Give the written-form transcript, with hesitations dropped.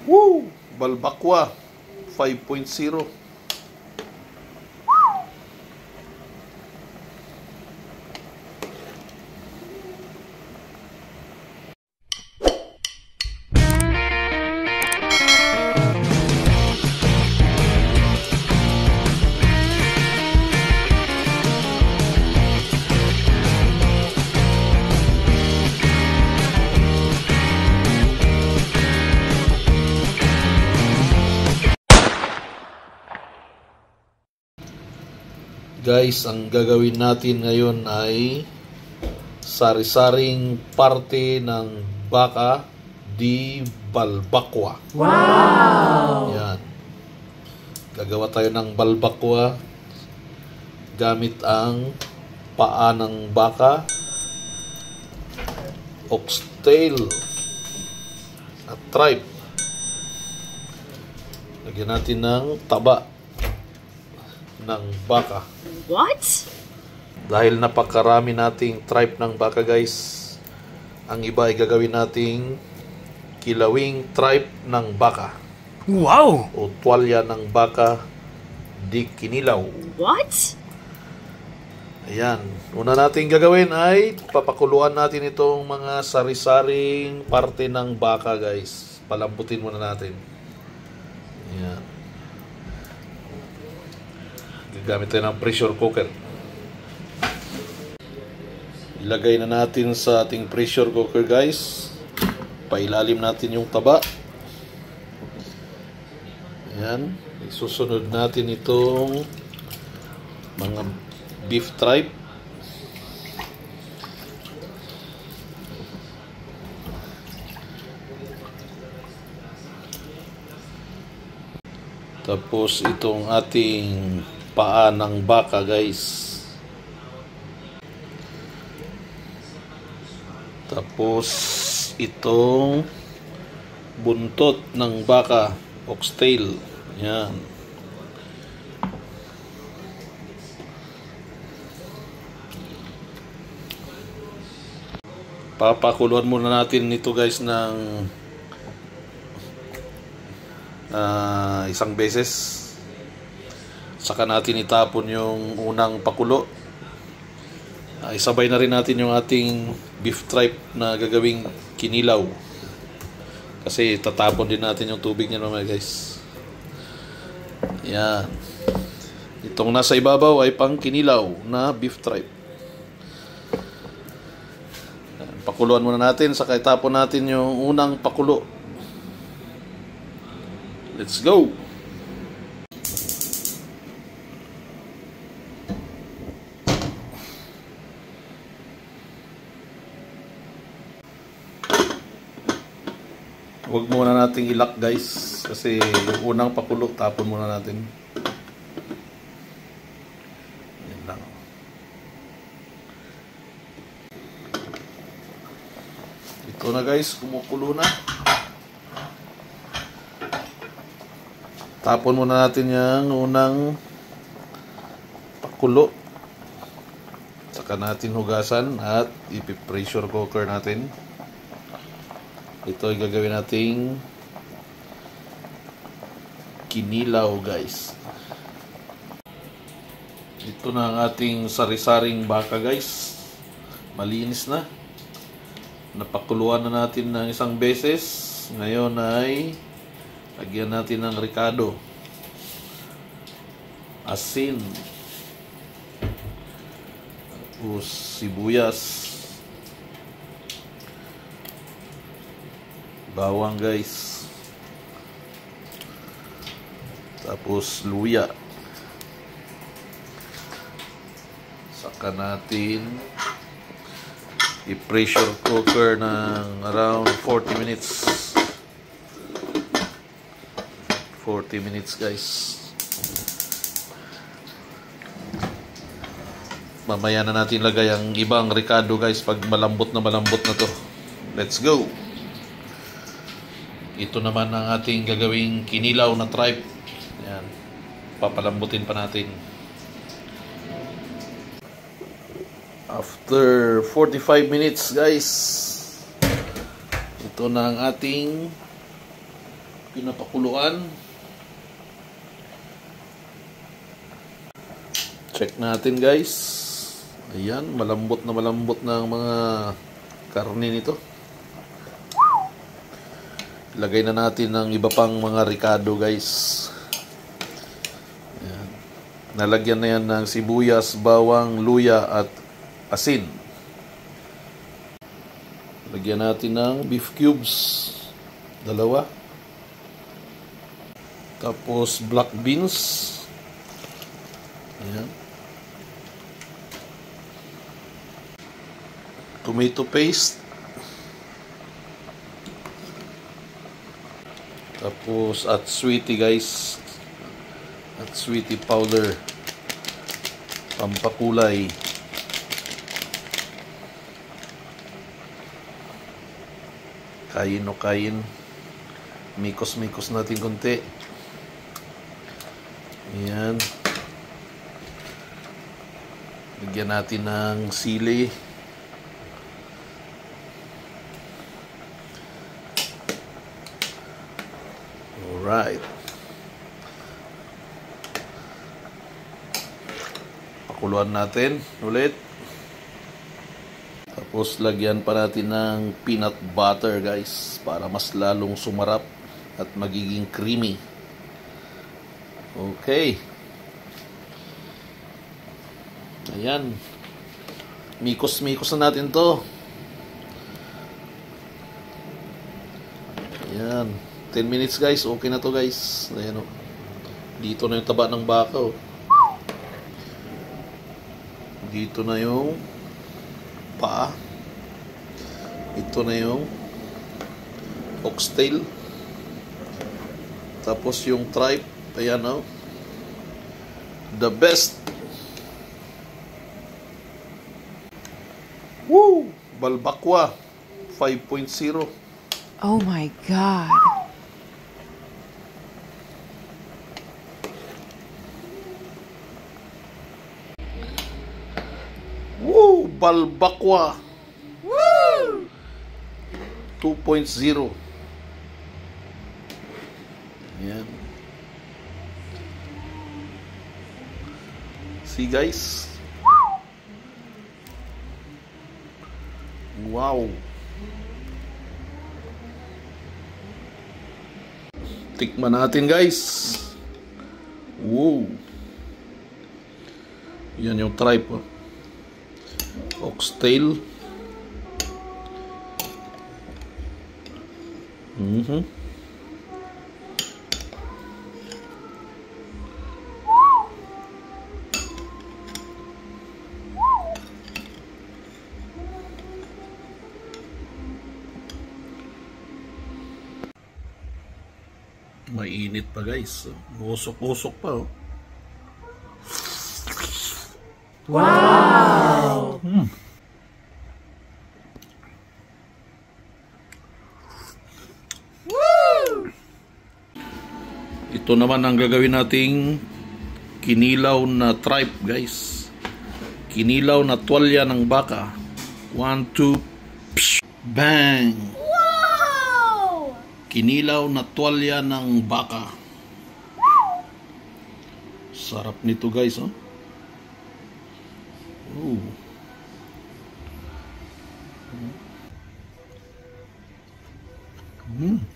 Woo! Balbakwa 5.0. Guys, ang gagawin natin ngayon ay sari-saring parte ng baka di balbakwa. Wow! Yan. Gagawa tayo ng balbakwa gamit ang paa ng baka, oxtail at tripe. Lagyan natin ng taba ng baka. What? Dahil napakarami nating tripe ng baka, guys, ang iba ay gagawin nating kilawing tripe ng baka. Wow! O tuwalya ng baka di kinilaw. What? Ayan. Una nating gagawin ay papakuluan natin itong mga sari-saring parte ng baka, guys. Palambutin muna natin. Ayan. Gagamit tayo ng pressure cooker. Ilagay na natin sa ating pressure cooker, guys. Pailalim natin yung taba. Ayan. Isusunod natin itong mga beef tripe. Tapos itong ating paa ng baka, guys. Tapos itong buntot ng baka, oxtail. Yan. Papakuluan muna natin ito, guys, ng isang beses. Saka natin itapon yung unang pakulo. Isabay na rin natin yung ating beef tripe na gagawing kinilaw. Kasi tatapon din natin yung tubig niya mamaya, guys. Yan. Itong nasa ibabaw ay pang kinilaw na beef tripe. Pakuluan muna natin, saka itapon natin yung unang pakulo. Let's go! Huwag muna nating ilak, guys, kasi yung unang pakulo tapon muna natin. Yan lang. Ito na, guys, kumukulo na. Tapon muna natin yung unang pakulo. Saka natin hugasan at ipi-pressure cooker natin. Ito ay gagawin nating kinilaw, guys. Ito na ang ating sari-saring baka, guys. Malinis na. Napakuluan na natin ng isang beses. Ngayon ay lagyan natin ng ricado, asin, tapos sibuyas, bawang, guys, tapos luya. Saka natin i-pressure cooker ng around 40 minutes. 40 minutes, guys. Mamaya na natin lagay ang ibang ricado, guys, pag malambot na to. Let's go! Ito naman ang ating gagawing kinilaw na tripe. Yan. Papalambutin pa natin. After 45 minutes, guys, ito na ang ating pinapakuluan. Check natin guys. Ayan, malambot na ang mga karne nito. Lagay na natin ng iba pang mga ricado guys. Ayan. Nalagyan na yan ng sibuyas, bawang, luya at asin. Lagyan natin ng beef cubes. 2. Tapos black beans. Ayan. Tomato paste. Tapos at sweetie guys. At sweetie powder. Pampakulay. Kain o kain. Mikos-mikos natin konti. Ayan. Lagyan natin ng sili. Alright. Pakuluan natin ulit. Tapos lagyan pa natin ng peanut butter guys para mas lalong sumarap at magiging creamy. Okay. Ayan. Mikos-mikos na natin to. Ayan. 10 minutes guys. Okay na to guys. Ayan o. Dito na yung taba ng baka o. Dito na yung paa. Ito na yung oxtail. Tapos yung tripe. Ayan o. The best. Woo! Balbakwa 5.0. Oh my God. Woo! Balbakwa. Woo! 2.0. Ayan. See guys? Wow. Tikman natin guys. Wow. Yan yung tripe. Oh. Oxtail. Mainit pa guys. Usok-usok pa oh. Wow! Ito naman ang gagawin nating kinilaw na tripe guys. Kinilaw na tuwalya ng baka. 1, 2, psh, bang! Wow! Kinilaw na tuwalya ng baka. Sarap nito guys oh. Ooh. Mm.